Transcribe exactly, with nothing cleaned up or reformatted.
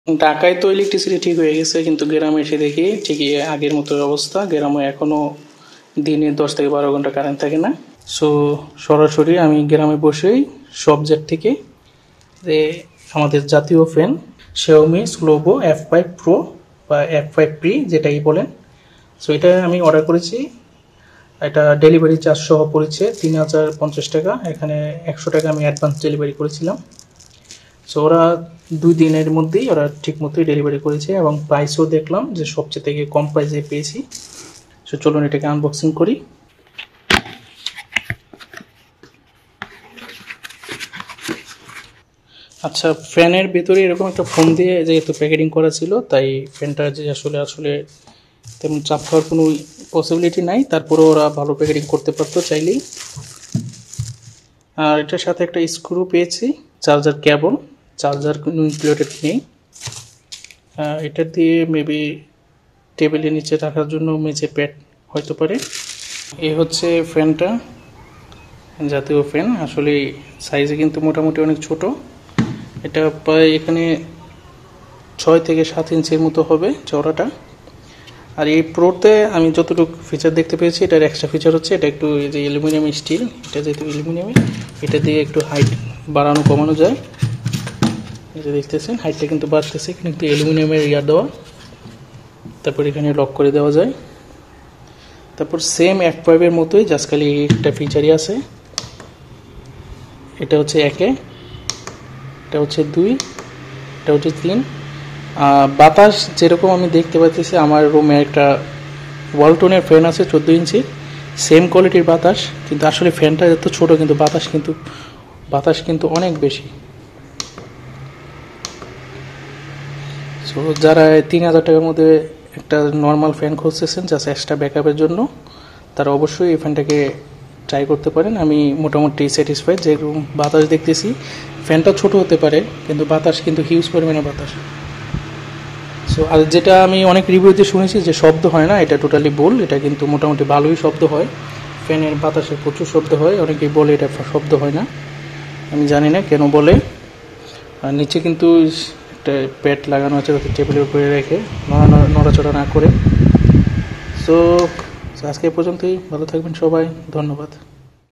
ঢাকায় তো ইলেকট্রিসিটি ঠিক হয়ে গেছে, কিন্তু গ্রামে এসে দেখি ঠিকই আগের মতো অবস্থা। গ্রামে এখনো দিনে দশ থেকে বারো ঘন্টা কারেন্ট থাকে না। সো সরাসরি আমি গ্রামে বসেই সবজেক্ট থেকে যে আমাদের জাতীয় fan Xiaomi Solove F five Pro বা এফ ফাইভ Pre যেটাই বলেন, সো এটা আমি অর্ডার করেছি। এটা ডেলিভারি চার্জ সহ পড়েছে তিন হাজার পঞ্চাশ টাকা। এখানে একশো টাকা আমি অ্যাডভান্স ডেলিভারি করেছিলাম। সো ওরা দুই দিনের মধ্যেই ওরা ঠিক মতোই ডেলিভারি করেছে এবং প্রাইসও দেখলাম যে সবচেয়ে থেকে কম প্রাইসে পেয়েছি। সো চলুন এটাকে আনবক্সিং করি। আচ্ছা, ফ্যানের ভেতরে এরকম একটা ফোম দিয়ে যেহেতু প্যাকেটিং করা ছিল, তাই ফ্যানটা যে আসলে আসলে তেমন চাপ খাওয়ার কোনো পসিবিলিটি নাই। তারপরে ওরা ভালো প্যাকেটিং করতে পারতো চাইলেই। আর এটার সাথে একটা স্ক্রু পেয়েছি, চার্জার কেবল, চার্জার ইনক্লুডেড নেই। এটা দিয়ে মেবি টেবিলের নিচে রাখার জন্য মেঝে প্যাড হয়তো পারে। এ হচ্ছে ফ্যানটা, জাতীয় ফ্যান। আসলে সাইজে কিন্তু মোটামুটি অনেক ছোট। এটা প্রায় এখানে ছয় থেকে সাত ইঞ্চির মতো হবে চওড়াটা। আর এই প্রোতে আমি যতটুকু ফিচার দেখতে পেয়েছি, এটার এক্সট্রা ফিচার হচ্ছে এটা একটু যে অ্যালুমিনিয়াম স্টিল, এটা যেহেতু অ্যালুমিনিয়ামে, এটা দিয়ে একটু হাইট বাড়ানো কমানো যায়। এই যে দেখতেছেন হাইটটা কিন্তু বাড়তেছে, কিন্তু অ্যালুমিনিয়ামের ইয়ার দেওয়া। তারপর এখানে লক করে দেওয়া যায়। তারপর সেম এফ ফাইভের মতোই, জাস্ট খালি একটা ফিচারই আছে। এটা হচ্ছে একে, এটা হচ্ছে দুই, এটা হচ্ছে তিন। বাতাস যেরকম আমি দেখতে পাচ্ছি, আমার রুমে একটা ওয়ালটনের ফ্যান আছে চোদ্দো ইঞ্চি, সেম কোয়ালিটির বাতাস, কিন্তু আসলে ফ্যানটা এত ছোট, কিন্তু বাতাস কিন্তু বাতাস কিন্তু অনেক বেশি। সো যারা তিন হাজার টাকার মধ্যে একটা নর্মাল ফ্যান খুঁজতেছেন জাস্ট এক্সট্রা ব্যাকআপের জন্য, তারা অবশ্যই এই ফ্যানটাকে ট্রাই করতে পারেন। আমি মোটামুটি স্যাটিসফাইড। যেরকম বাতাস দেখতেছি, ফ্যানটা ছোট হতে পারে কিন্তু বাতাস কিন্তু হিউজ পরিমাণে বাতাস। সো আর যেটা আমি অনেক রিভিউতে শুনেছি যে শব্দ হয় না, এটা টোটালি ভুল। এটা কিন্তু মোটামুটি ভালোই শব্দ হয়। ফ্যানের বাতাসে প্রচুর শব্দ হয়, অনেকেই বলে এটা শব্দ হয় না। আমি জানি না কেন বলে। আর নিচে কিন্তু একটা প্যাড লাগানো আছে যাতে টেবিলের উপরে রেখে নড়াচড়া না করে। সো আজকে পর্যন্তই। ভালো থাকবেন সবাই, ধন্যবাদ।